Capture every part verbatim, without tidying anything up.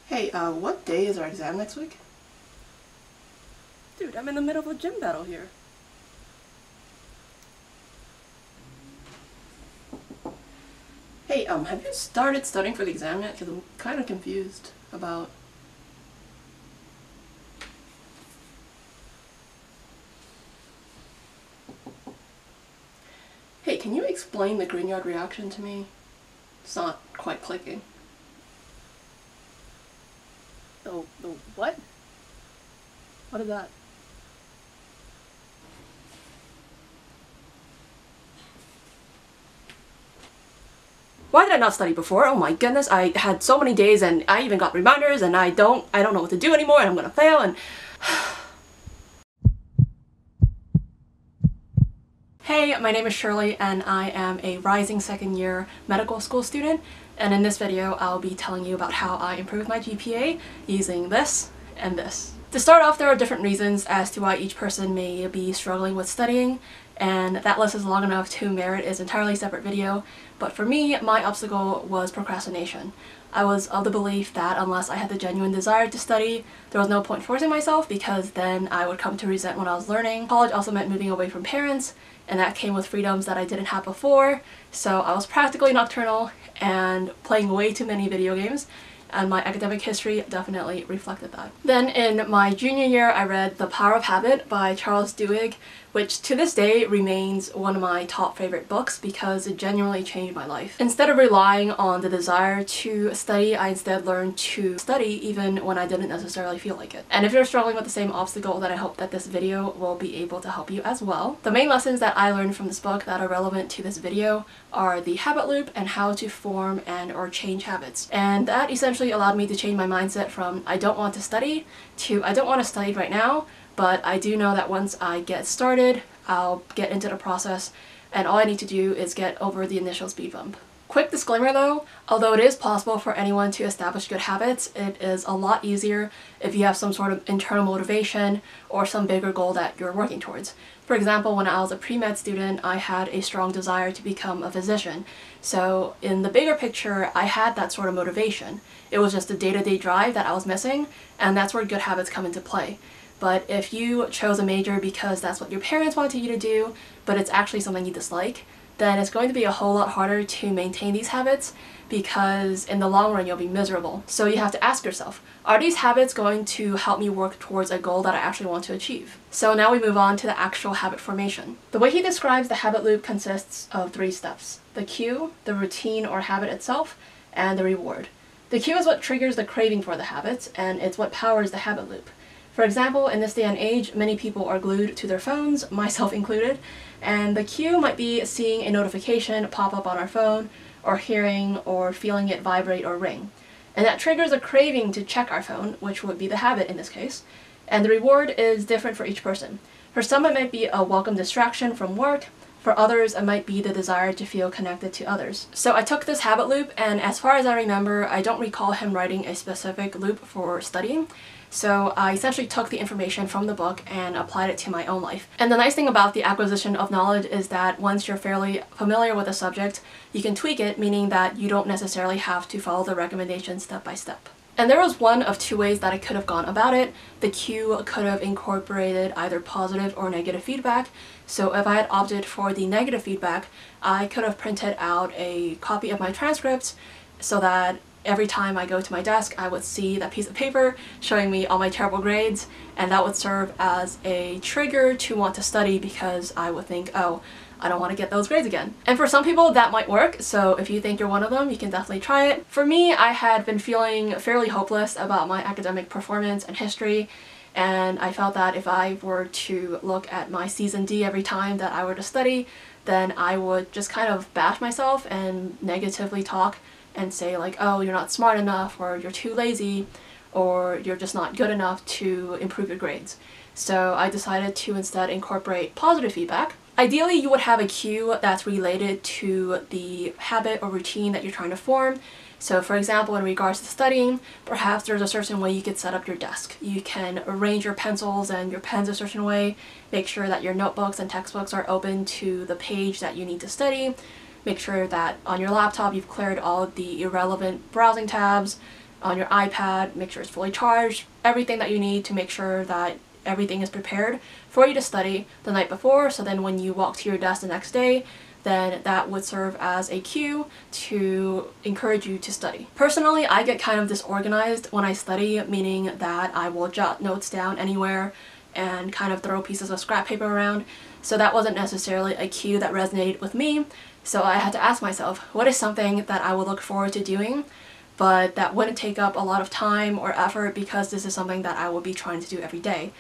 Hey, uh, what day is our exam next week? Dude, I'm in the middle of a gym battle here. Hey, um, have you started studying for the exam yet? Because I'm kind of confused about... Hey, can you explain the Grignard reaction to me? It's not quite clicking. The, the what? What is that? Why did I not study before? Oh my goodness, I had so many days and I even got reminders and I don't, I don't know what to do anymore and I'm gonna fail and... Hey, my name is Shirley and I am a rising second year medical school student, and in this video I'll be telling you about how I improved my G P A using this and this. To start off, there are different reasons as to why each person may be struggling with studying, and that list is long enough to merit its entirely separate video, but for me, my obstacle was procrastination. I was of the belief that unless I had the genuine desire to study, there was no point forcing myself because then I would come to resent what I was learning. College also meant moving away from parents, and that came with freedoms that I didn't have before, so I was practically nocturnal and playing way too many video games, and my academic history definitely reflected that. Then in my junior year, I read The Power of Habit by Charles Duhigg, which to this day remains one of my top favorite books because it genuinely changed my life. Instead of relying on the desire to study, I instead learned to study even when I didn't necessarily feel like it. And if you're struggling with the same obstacle, then I hope that this video will be able to help you as well. The main lessons that I learned from this book that are relevant to this video are the habit loop and how to form and or change habits. And that essentially allowed me to change my mindset from I don't want to study to I don't want to study right now, but I do know that once I get started, I'll get into the process, and all I need to do is get over the initial speed bump. Quick disclaimer though, although it is possible for anyone to establish good habits, it is a lot easier if you have some sort of internal motivation or some bigger goal that you're working towards. For example, when I was a pre-med student, I had a strong desire to become a physician. So in the bigger picture, I had that sort of motivation. It was just a day-to-day drive that I was missing, and that's where good habits come into play. But if you chose a major because that's what your parents wanted you to do, but it's actually something you dislike, then it's going to be a whole lot harder to maintain these habits because in the long run you'll be miserable. So you have to ask yourself, are these habits going to help me work towards a goal that I actually want to achieve? So now we move on to the actual habit formation. The way he describes the habit loop consists of three steps: the cue, the routine or habit itself, and the reward. The cue is what triggers the craving for the habit, and it's what powers the habit loop. For example, in this day and age, many people are glued to their phones, myself included, and the cue might be seeing a notification pop up on our phone, or hearing or feeling it vibrate or ring. And that triggers a craving to check our phone, which would be the habit in this case. And the reward is different for each person. For some it might be a welcome distraction from work, for others it might be the desire to feel connected to others. So I took this habit loop, and as far as I remember, I don't recall him writing a specific loop for studying. So I essentially took the information from the book and applied it to my own life. And the nice thing about the acquisition of knowledge is that once you're fairly familiar with a subject, you can tweak it, meaning that you don't necessarily have to follow the recommendations step by step. And there was one of two ways that I could have gone about it. The cue could have incorporated either positive or negative feedback. So if I had opted for the negative feedback, I could have printed out a copy of my transcripts so that every time I go to my desk, I would see that piece of paper showing me all my terrible grades, and that would serve as a trigger to want to study because I would think, oh, I don't want to get those grades again. And for some people that might work, so if you think you're one of them, you can definitely try it. For me, I had been feeling fairly hopeless about my academic performance and history, and I felt that if I were to look at my Season D every time that I were to study, then I would just kind of bash myself and negatively talk and say like, oh, you're not smart enough, or you're too lazy, or you're just not good enough to improve your grades. So I decided to instead incorporate positive feedback. Ideally, you would have a cue that's related to the habit or routine that you're trying to form. So for example, in regards to studying, perhaps there's a certain way you could set up your desk. You can arrange your pencils and your pens a certain way, make sure that your notebooks and textbooks are open to the page that you need to study. Make sure that on your laptop you've cleared all of the irrelevant browsing tabs, on your iPad, make sure it's fully charged, everything that you need to make sure that everything is prepared for you to study the night before, so then when you walk to your desk the next day, then that would serve as a cue to encourage you to study. Personally, I get kind of disorganized when I study, meaning that I will jot notes down anywhere and kind of throw pieces of scrap paper around, so that wasn't necessarily a cue that resonated with me. So I had to ask myself, what is something that I would look forward to doing, but that wouldn't take up a lot of time or effort because this is something that I will be trying to do every day.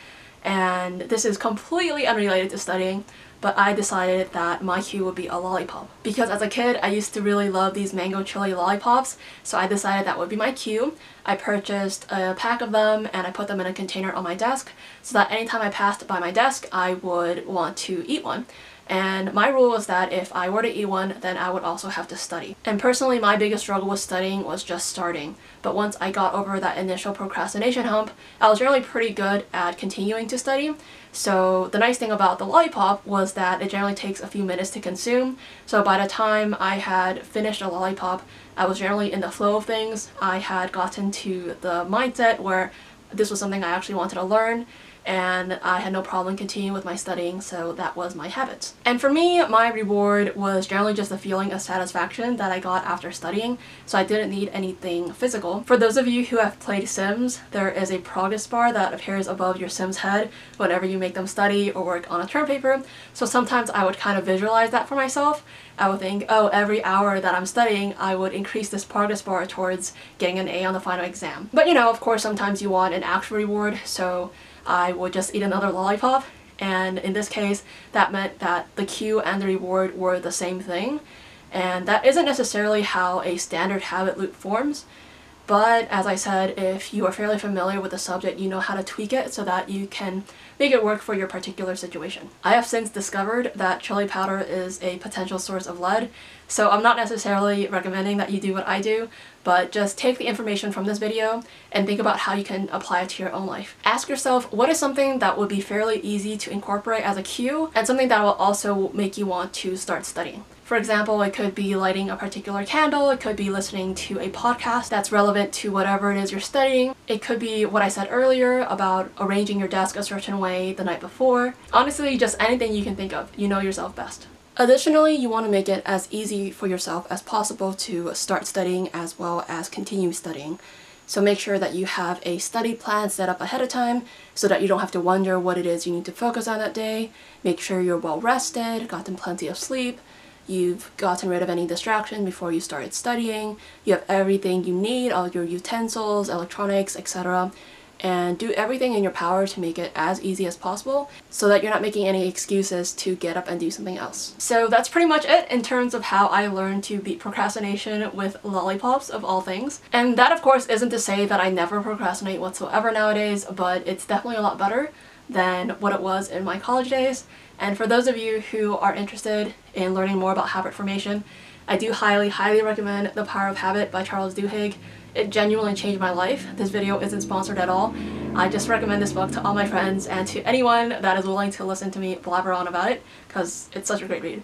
And this is completely unrelated to studying, but I decided that my cue would be a lollipop. Because as a kid, I used to really love these mango chili lollipops, so I decided that would be my cue. I purchased a pack of them and I put them in a container on my desk so that anytime I passed by my desk, I would want to eat one. And my rule was that if I were to eat one, then I would also have to study. And personally, my biggest struggle with studying was just starting. But once I got over that initial procrastination hump, I was generally pretty good at continuing to study. So the nice thing about the lollipop was that it generally takes a few minutes to consume. So by the time I had finished a lollipop, I was generally in the flow of things. I had gotten to the mindset where this was something I actually wanted to learn, and I had no problem continuing with my studying, so that was my habit. And for me, my reward was generally just a feeling of satisfaction that I got after studying, so I didn't need anything physical. For those of you who have played Sims, there is a progress bar that appears above your Sim's head whenever you make them study or work on a term paper, so sometimes I would kind of visualize that for myself. I would think, oh, every hour that I'm studying, I would increase this progress bar towards getting an A on the final exam. But you know, of course, sometimes you want an actual reward, so I would just eat another lollipop, and in this case that meant that the cue and the reward were the same thing, and that isn't necessarily how a standard habit loop forms, but as I said, if you are fairly familiar with the subject, you know how to tweak it so that you can make it work for your particular situation. I have since discovered that chili powder is a potential source of lead, so I'm not necessarily recommending that you do what I do, but just take the information from this video and think about how you can apply it to your own life. Ask yourself, what is something that would be fairly easy to incorporate as a cue, and something that will also make you want to start studying. For example, it could be lighting a particular candle, it could be listening to a podcast that's relevant to whatever it is you're studying, it could be what I said earlier about arranging your desk a certain way the night before. Honestly, just anything you can think of. You know yourself best. Additionally, you want to make it as easy for yourself as possible to start studying as well as continue studying. So make sure that you have a study plan set up ahead of time so that you don't have to wonder what it is you need to focus on that day. Make sure you're well rested, gotten plenty of sleep, you've gotten rid of any distraction before you started studying, you have everything you need, all your utensils, electronics, et cetera, and do everything in your power to make it as easy as possible so that you're not making any excuses to get up and do something else. So that's pretty much it in terms of how I learned to beat procrastination with lollipops of all things. And that of course isn't to say that I never procrastinate whatsoever nowadays, but it's definitely a lot better than what it was in my college days. And for those of you who are interested in learning more about habit formation, I do highly, highly recommend The Power of Habit by Charles Duhigg. It genuinely changed my life. This video isn't sponsored at all. I just recommend this book to all my friends and to anyone that is willing to listen to me blabber on about it, because it's such a great read.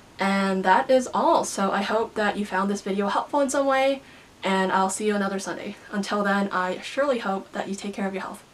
And that is all. So I hope that you found this video helpful in some way, and I'll see you another Sunday. Until then, I surely hope that you take care of your health.